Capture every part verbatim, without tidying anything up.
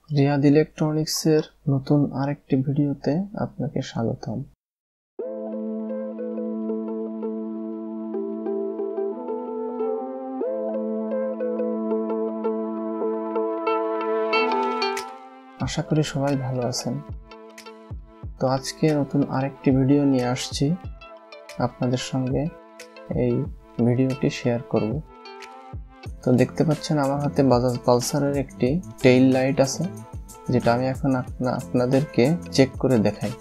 রিয়াদ ইলেকট্রনিক্সের নতুন আরেকটি ভিডিওতে আপনাকে স্বাগতম। আশা করি সবাই ভালো আছেন। তো আজকে নতুন আরেকটি ভিডিও নিয়ে আসছি, আপনাদের সঙ্গে এই ভিডিওটি শেয়ার করব। তো দেখতে পাচ্ছেন আমার হাতে বাজাজ পালসারের একটি টেইল লাইট আছে, যেটা আমি এখন আপনাদেরকে চেক করে দেখাই।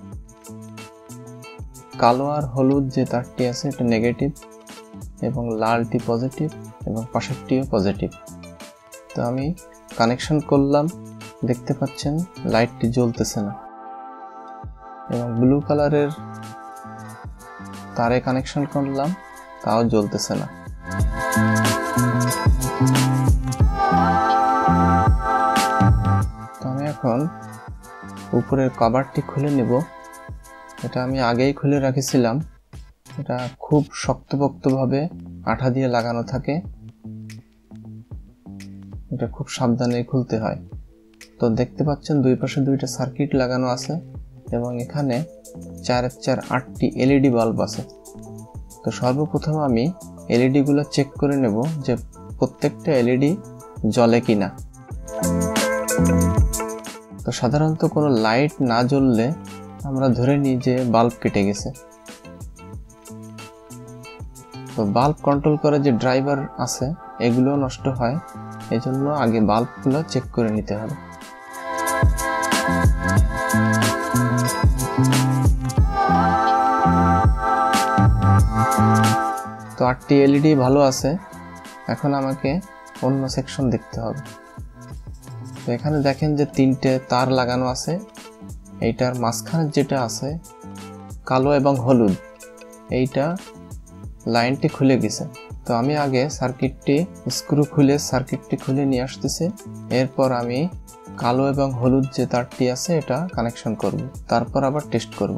কালো আর হলুদ যে তারটি আছে এটা নেগেটিভ এবং লালটি পজিটিভ এবং পাশেরটিও পজিটিভ। তো আমি কানেকশন করলাম, দেখতে পাচ্ছেন লাইটটি জ্বলতেছে না, এবং ব্লু কালারের তারে কানেকশন করলাম, তাও জ্বলতেছে না। তো আমি এখন উপরের কভারটি খুলে নেব। এটা আমি আগেই খুলে রাখছিলাম, এটা খুব শক্তপোক্তভাবে আঠা দিয়ে লাগানো থাকে, এটা খুব সাবধানে খুলতে হয়। তো দেখতে পাচ্ছেন দুই পাশে দুইটা সার্কিট লাগানো আছে এবং এখানে চারের চার আটটি এলইডি বাল্ব আছে। তো সর্বপ্রথম আমি এলইডি গুলো চেক করে নেব যে প্রত্যেকটা এলইডি জ্বলে কিনা। তো সাধারণত কোনো লাইট না জ্বললে আমরা ধরে নিই যে বাল্ব কেটে গেছে। তো বাল্ব কন্ট্রোল করে যে ড্রাইভার আছে এগুলো নষ্ট হয়, এজন্য আগে বাল্বগুলো চেক করে নিতে হবে। তো আটটি এলইডি ভালো আছে, এখন আমাকে অন্য সেকশন দেখতে হবে। তো এখানে দেখেন যে তিনটে তার লাগানো আছে, এইটার মাঝখানে যেটা আছে কালো এবং হলুদ, এইটা লাইনটি খুলে গেছে। তো আমি আগে সার্কিটটি স্ক্রু খুলে সার্কিটটি খুলে নিয়ে আসতেছি, এরপর আমি কালো এবং হলুদ যে তারটি আছে এটা কানেকশন করব, তারপর আবার টেস্ট করব।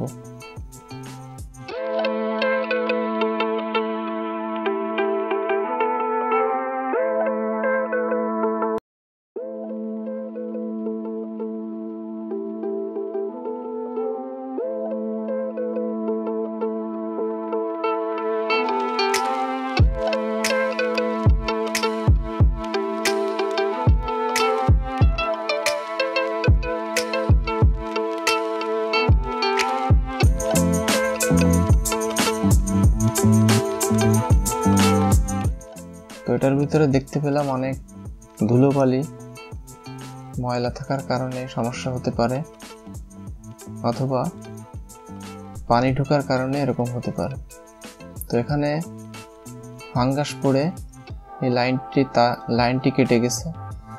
তো এটার ভিতরে দেখতে পেলাম অনেক ধুলোবালি, ময়লা থাকার কারণে সমস্যা হতে পারে, অথবা পানি ঢোকার কারণে এরকম হতে পারে। তো এখানে ফাঙ্গাস পড়ে এই লাইনটি তা লাইনটি কেটে গেছে।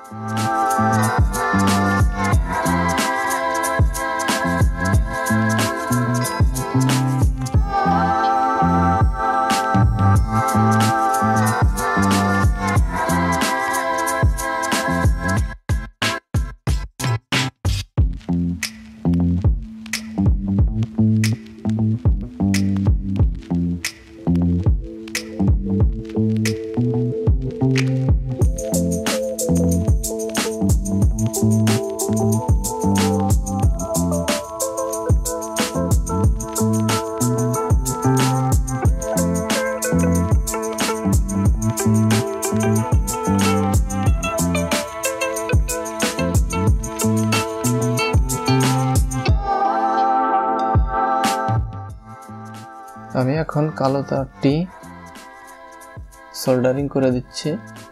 আমি এখন কালো তারটি সোল্ডারিং করে দিচ্ছি।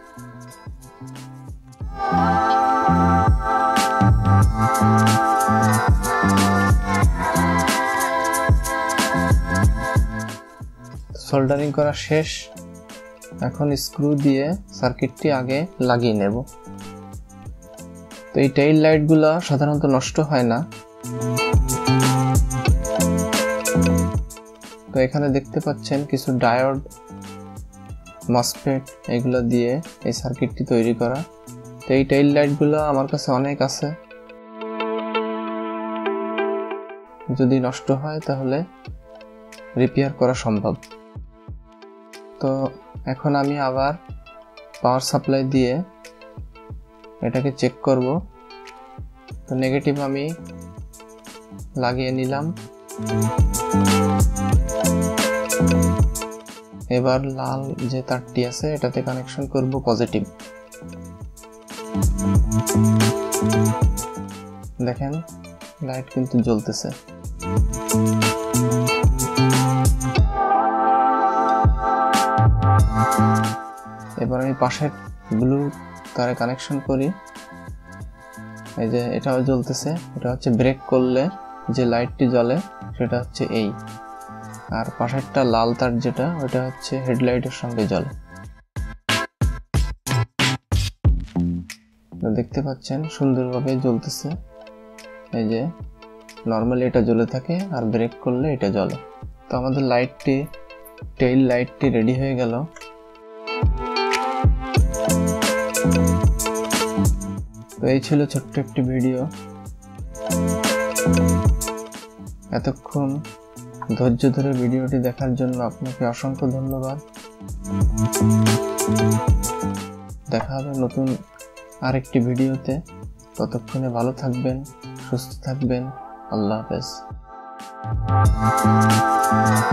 সোল্ডারিং করা শেষ, এখন স্ক্রু দিয়ে সার্কিটটি আগে লাগিয়ে নেব। তো এই টেইল লাইটগুলো সাধারণত নষ্ট হয় না। তো এখানে দেখতে পাচ্ছেন কিছু ডায়োড, মসফেট এগুলো দিয়ে এই সার্কিটটি তৈরি করা। তো এই টেইল লাইটগুলো আমার কাছে অনেক আছে, যদি নষ্ট হয় তাহলে রিপেয়ার করা সম্ভব। তো এখন আমি আবার পাওয়ার সাপ্লাই দিয়ে এটাকে চেক করব তো নেগেটিভ আমি লাগিয়ে নিলাম। এবার লাল যে তারটি আছে এটাতে কানেকশন করব পজিটিভ। দেখেন লাইট কিন্তু জ্বলতেছে। এবার আমি পাশের ব্লু তারে কানেকশন করি। এই যে এটাও জ্বলতেছে, এটা হচ্ছে ব্রেক করলে যে লাইটটি জ্বলে সেটা হচ্ছে এই, আর পাশেরটা লাল তার যেটা ওটা হচ্ছে হেডলাইটের সঙ্গে জ্বলে। দেখতে পাচ্ছেন সুন্দরভাবে জ্বলতেছে। এই যে নর্মালি এটা জ্বলে থাকে আর ব্রেক করলে এটা জ্বলে। তো আমাদের লাইটটি টেইল লাইটটি রেডি হয়ে গেল। তো এই ছিল ছোট্ট একটি ভিডিও। এতক্ষণ ধৈর্য ধরে ভিডিওটি দেখার জন্য আপনাকে অসংখ্য ধন্যবাদ। দেখা হবে নতুন আরেকটি ভিডিওতে। ততক্ষণে ভালো থাকবেন, সুস্থ থাকবেন। আল্লাহ হাফেজ।